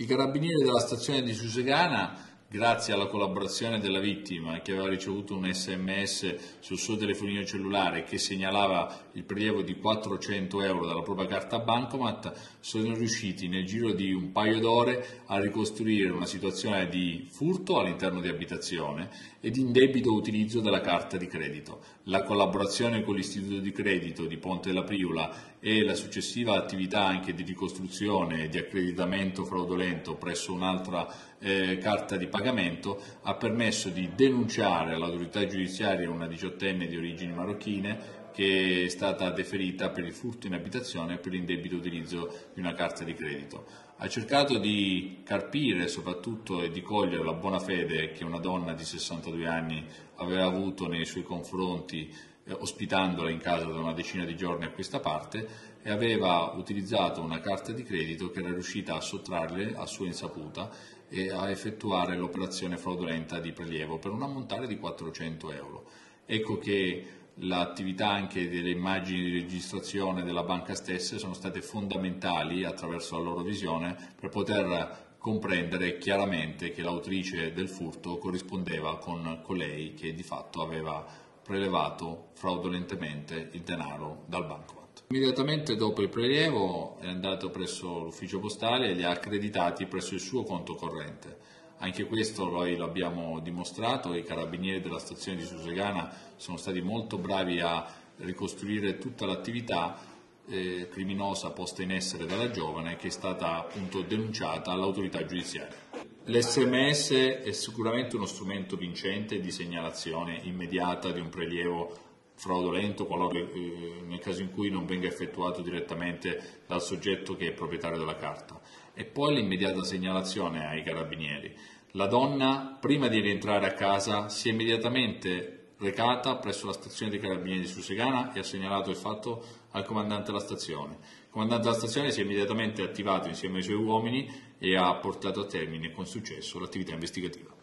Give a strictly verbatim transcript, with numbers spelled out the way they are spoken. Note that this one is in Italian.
I carabinieri della stazione di Susegana, grazie alla collaborazione della vittima che aveva ricevuto un sms sul suo telefonino cellulare che segnalava il prelievo di quattrocento euro dalla propria carta bancomat, sono riusciti nel giro di un paio d'ore a ricostruire una situazione di furto all'interno di abitazione e di indebito utilizzo della carta di credito. La collaborazione con l'istituto di credito di Ponte della Priula e la successiva attività anche di ricostruzione e di accreditamento fraudolento presso un'altra eh, carta di pagamento ha permesso di denunciare all'autorità giudiziaria una diciottenne di origini marocchine che è stata deferita per il furto in abitazione e per l'indebito utilizzo di una carta di credito. Ha cercato di carpire soprattutto e di cogliere la buona fede che una donna di sessantadue anni aveva avuto nei suoi confronti eh, ospitandola in casa da una decina di giorni a questa parte, e aveva utilizzato una carta di credito che era riuscita a sottrarle a sua insaputa e a effettuare l'operazione fraudolenta di prelievo per un ammontare di quattrocento euro. Ecco che l'attività anche delle immagini di registrazione della banca stessa sono state fondamentali attraverso la loro visione per poter comprendere chiaramente che l'autrice del furto corrispondeva con colei che di fatto aveva prelevato fraudolentemente il denaro dal bancomat. Immediatamente dopo il prelievo è andato presso l'ufficio postale e li ha accreditati presso il suo conto corrente. Anche questo noi lo abbiamo dimostrato, i carabinieri della stazione di Susegana sono stati molto bravi a ricostruire tutta l'attività eh, criminosa posta in essere dalla giovane, che è stata appunto denunciata all'autorità giudiziaria. L'esse emme esse è sicuramente uno strumento vincente di segnalazione immediata di un prelievo fraudolento qualora, eh, nel caso in cui non venga effettuato direttamente dal soggetto che è proprietario della carta, e poi l'immediata segnalazione ai carabinieri. La donna, prima di rientrare a casa, si è immediatamente recata presso la stazione dei carabinieri di Susegana e ha segnalato il fatto al comandante della stazione. Il comandante della stazione si è immediatamente attivato insieme ai suoi uomini e ha portato a termine con successo l'attività investigativa.